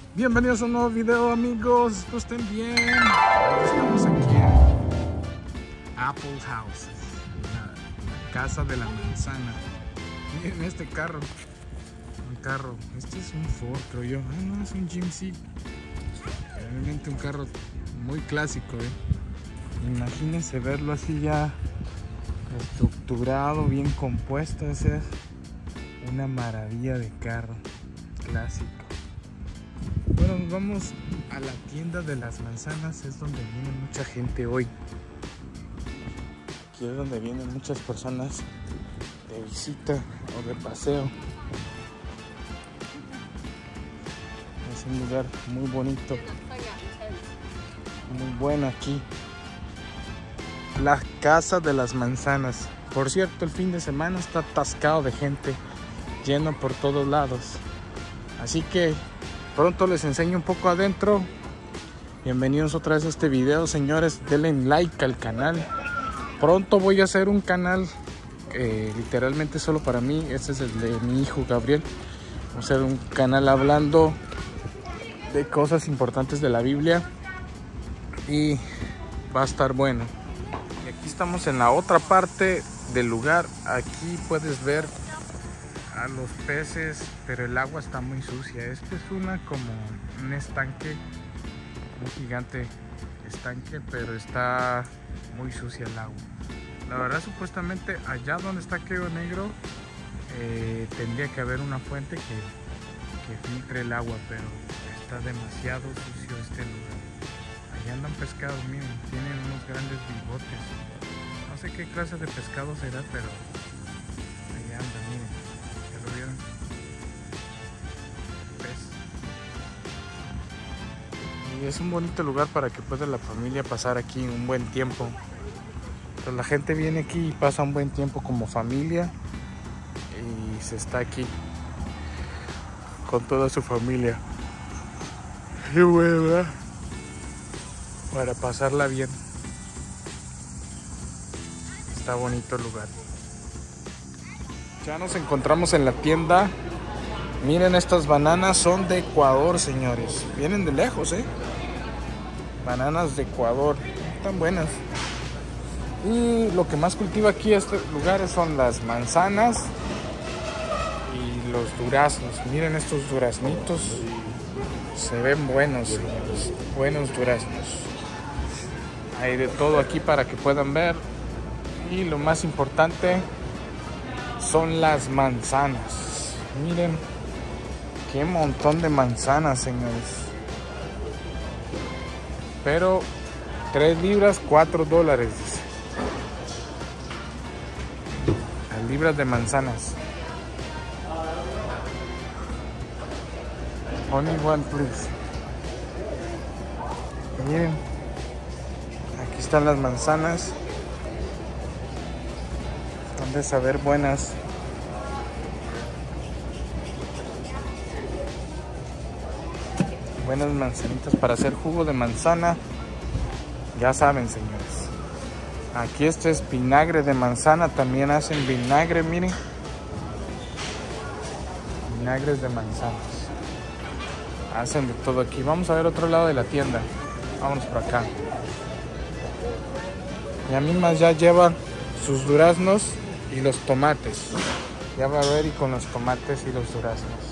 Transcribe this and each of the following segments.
Bienvenidos a un nuevo video, amigos. Espero estén bien. Estamos aquí en Apple House, la casa de la manzana. Miren este carro. Este es un Ford, creo yo. Ah, no, es un GMC. Realmente un carro muy clásico, Imagínense verlo así ya estructurado, bien compuesto. Ese es una maravilla de carro clásico. Bueno, nos vamos a la tienda de las manzanas. Es donde viene mucha gente hoy. Aquí es donde vienen muchas personas de visita o de paseo. Es un lugar muy bonito, muy bueno aquí. La casa de las manzanas. Por cierto, el fin de semana está atascado de gente, lleno por todos lados. Así que pronto les enseño un poco adentro. Bienvenidos otra vez a este video, señores. Denle like al canal. Pronto voy a hacer un canal literalmente solo para mí. Este es el de mi hijo Gabriel. Vamos a hacer un canal hablando de cosas importantes de la Biblia y va a estar bueno. Y aquí estamos en la otra parte del lugar. Aquí puedes ver a los peces, pero el agua está muy sucia. Este es como un estanque, un gigante estanque, pero está muy sucia el agua. La verdad, supuestamente allá donde está aquello negro tendría que haber una fuente que filtre el agua, pero está demasiado sucio este lugar. Allá andan pescados, miren, tienen unos grandes bigotes. No sé qué clase de pescado será, pero allá andan, miren. ¿Ya lo vieron? Pez. Y es un bonito lugar para que pueda la familia pasar aquí un buen tiempo. Pues la gente viene aquí y pasa un buen tiempo como familia y se está aquí con toda su familia. Qué bueno, ¿verdad? Para pasarla bien. Está bonito el lugar. Ya nos encontramos en la tienda. Miren, estas bananas son de Ecuador, señores. Vienen de lejos, Bananas de Ecuador. Están buenas. Y lo que más cultiva aquí este lugar son las manzanas y los duraznos. Miren estos duraznitos. Se ven buenos, señores. Buenos duraznos. Hay de todo aquí para que puedan ver. Y lo más importante son las manzanas. Miren qué montón de manzanas, señores. Pero 3 libras, $4, dice. Las libras de manzanas. Only one, please. Miren, aquí están las manzanas. Han de saber buenas. Buenas manzanitas para hacer jugo de manzana. Ya saben, señores. Aquí este es vinagre de manzana. También hacen vinagre, miren. Vinagres de manzanas. Hacen de todo aquí. Vamos a ver otro lado de la tienda. Vámonos por acá. Ya mismas ya llevan sus duraznos y los tomates. Ya va a ver y con los tomates y los duraznos.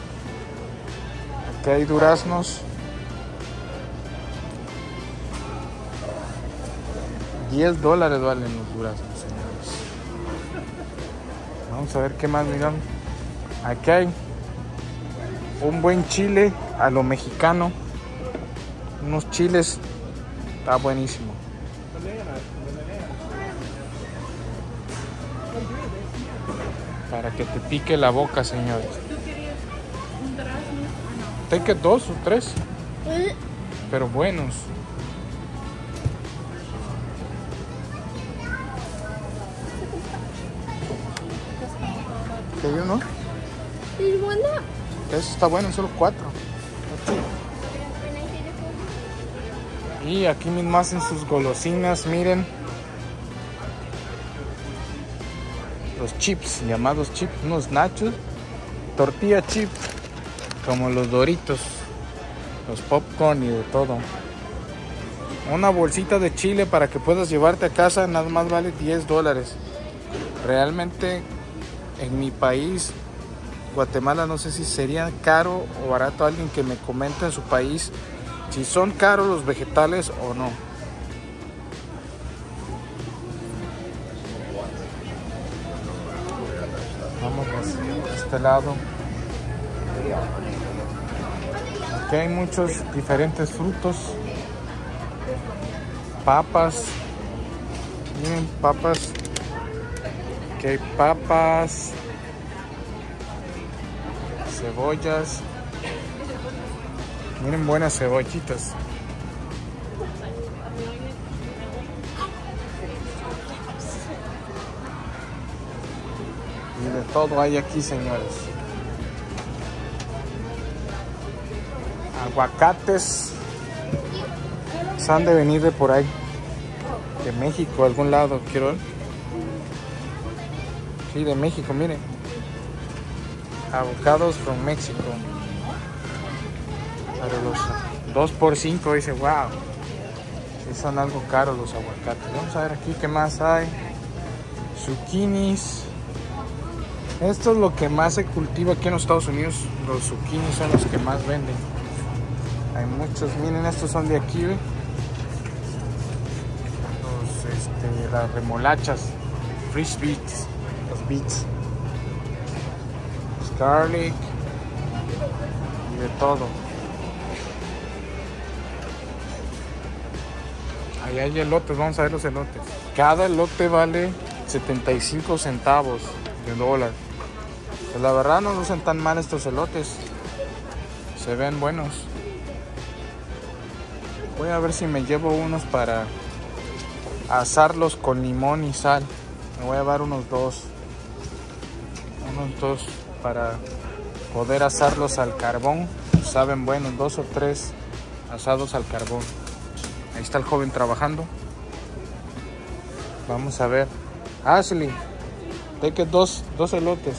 Aquí hay duraznos. $10 valen los duraznos, señores. Vamos a ver qué más, miran. Aquí hay un buen chile a lo mexicano. Unos chiles. Está buenísimo. Para que te pique la boca, señores. Take 2 o 3. Pero buenos. ¿Qué hay uno? Eso está bueno, solo 4. Y aquí mismo hacen sus golosinas, miren. Los chips, llamados chips, unos nachos. Tortilla chip, como los Doritos. los popcorn y de todo. Una bolsita de chile para que puedas llevarte a casa nada más vale $10. Realmente en mi país, Guatemala, no sé si sería caro o barato. Alguien que me comente en su país si son caros los vegetales o no. Vamos a este lado. Aquí hay muchos diferentes frutos. Papas. Miren, papas. Aquí hay papas. Cebollas. Miren, buenas cebollitas. Y de todo hay aquí, señores. Aguacates. Se han de venir de por ahí. De México, algún lado, quiero ver. Sí, de México, miren. Avocados from México. Pero los 2 por 5 dice, wow. Sí son algo caros los aguacates. Vamos a ver aquí qué más hay. Zucchinis. Esto es lo que más se cultiva aquí en los Estados Unidos. Los zucchinis son los que más venden. Hay muchos, miren, estos son de aquí, ¿ve? Las remolachas, fresh beets, los beets, garlic y de todo. Ahí hay elotes, vamos a ver los elotes. Cada elote vale 75 centavos de dólar. Pues la verdad no lucen tan mal estos elotes. Se ven buenos. Voy a ver si me llevo unos para asarlos con limón y sal. Me voy a llevar unos dos para poder asarlos al carbón. Saben buenos, 2 o 3 asados al carbón. Ahí está el joven trabajando. Vamos a ver. Ashley, take dos elotes.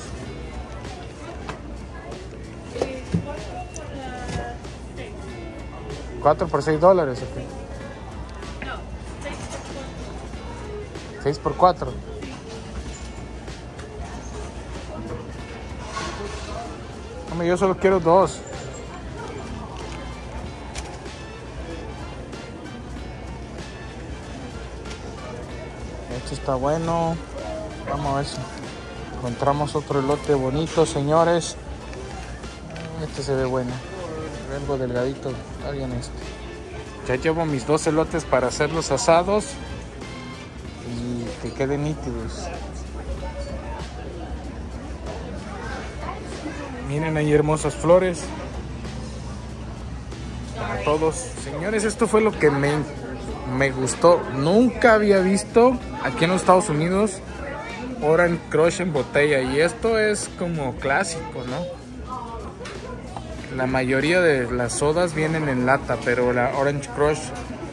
$4 por $6, okay. 6 por 4. Hombre, yo solo quiero 2. Este está bueno. Vamos a ver si encontramos otro elote bonito, señores. Este se ve bueno. Se ve algo delgadito. Está bien este. Ya llevo mis 2 elotes para hacerlos asados. Que queden nítidos. Miren, hay hermosas flores para todos. Señores, esto fue lo que me gustó. Nunca había visto aquí en los Estados Unidos Orange Crush en botella, y esto es como clásico, ¿no? La mayoría de las sodas vienen en lata, pero la Orange Crush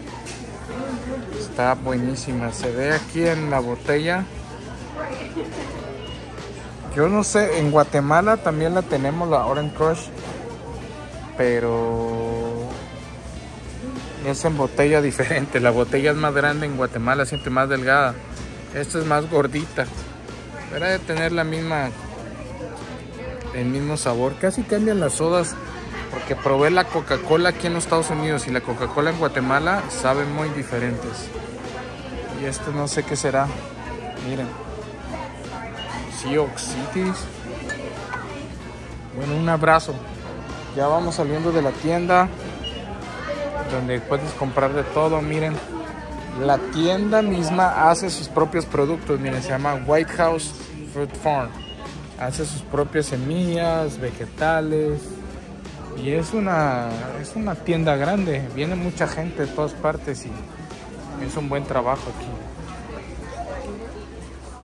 está buenísima. Se ve aquí en la botella. Yo no sé, en Guatemala también la tenemos, la Orange Crush, pero es en botella diferente. La botella es más grande en Guatemala, siempre más delgada. Esta es más gordita. Pero de tener el mismo sabor. Casi cambian las sodas, porque probé la Coca-Cola aquí en los Estados Unidos y la Coca-Cola en Guatemala saben muy diferentes. Y esto no sé qué será. Miren. Sioux Cities. Bueno, un abrazo. Ya vamos saliendo de la tienda, donde puedes comprar de todo. Miren, la tienda misma hace sus propios productos. Miren, se llama White House Fruit Farm. Hace sus propias semillas, vegetales. Y es una tienda grande. Viene mucha gente de todas partes y es un buen trabajo aquí.